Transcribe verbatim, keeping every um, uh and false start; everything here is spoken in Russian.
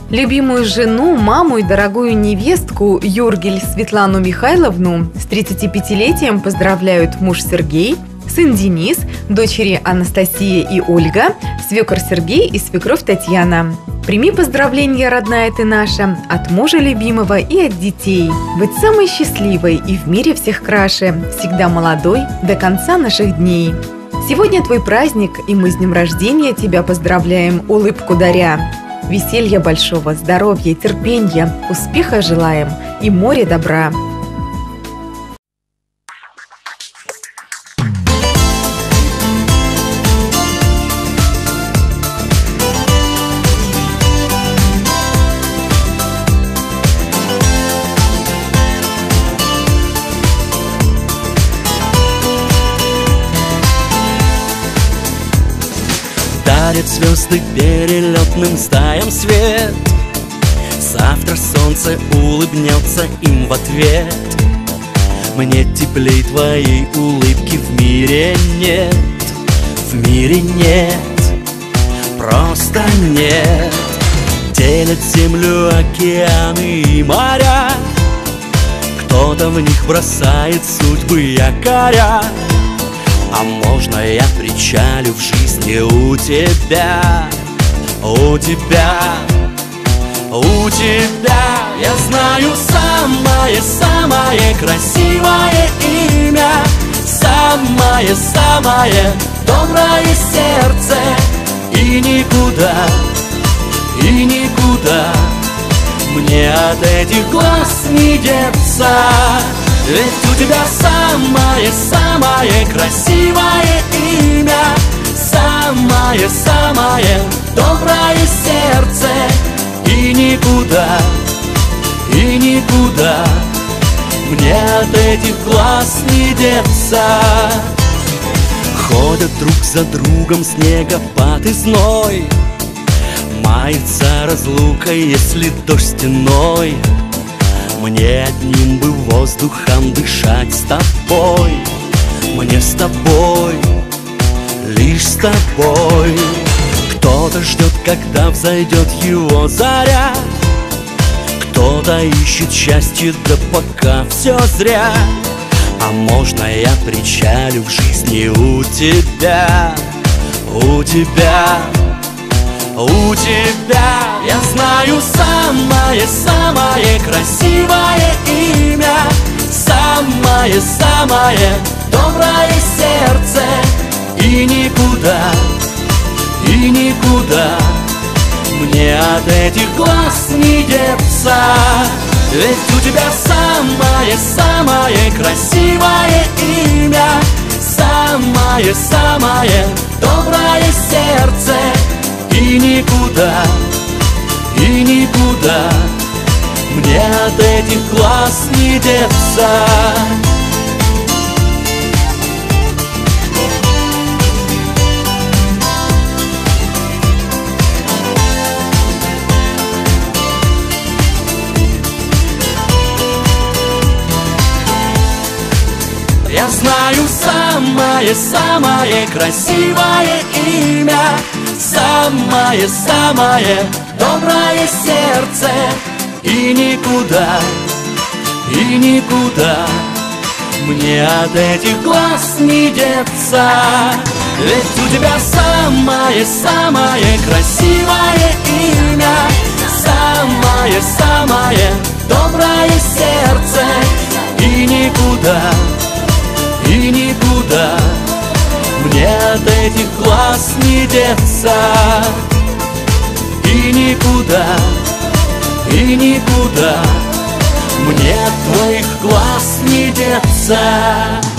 Любимую жену, маму и дорогую невестку Юргель Светлану Михайловну с тридцатипятилетием поздравляют муж Сергей, сын Денис, дочери Анастасия и Ольга, свекор Сергей и свекровь Татьяна. Прими поздравления, родная ты наша, от мужа любимого и от детей. Быть самой счастливой и в мире всех краше, всегда молодой до конца наших дней. Сегодня твой праздник, и мы с днем рождения тебя поздравляем, улыбку даря. Веселья большого, здоровья, терпенья, успеха желаем и море добра. Дарит звезды перелетным стаям свет. Завтра солнце улыбнется им в ответ. Мне теплей твоей улыбки в мире нет. В мире нет, просто нет. Делят землю океаны и моря. Кто-то в них бросает судьбы якоря. А можно я причалю в жизни у тебя, у тебя, у тебя? Я знаю самое-самое красивое имя, самое-самое доброе сердце. И никуда, и никуда мне от этих глаз не деться. Ведь у тебя самое-самое красивое имя, самое-самое доброе сердце. И никуда, и никуда мне от этих глаз не деться. Ходят друг за другом снегопад и зной. Мается разлука, если дождь стеной. Мне одним бы воздухом дышать с тобой. Мне с тобой, лишь с тобой. Кто-то ждет, когда взойдет его заря. Кто-то ищет счастье, да пока все зря. А можно я причалю в жизни у тебя, у тебя, у тебя? Я знаю самое-самое красивое имя, самое-самое доброе сердце. И никуда, и никуда мне от этих глаз не деться. Ведь у тебя самое-самое красивое имя, самое-самое доброе сердце. И никуда, и никуда мне от этих глаз не деться. Я знаю самое-самое красивое имя, самое-самое доброе сердце. И никуда, и никуда мне от этих глаз не деться. Ведь у тебя самое-самое красивое имя, самое-самое доброе сердце. И никуда, и никуда мне от этих глаз не деться. И никуда, и никуда мне от твоих глаз не деться.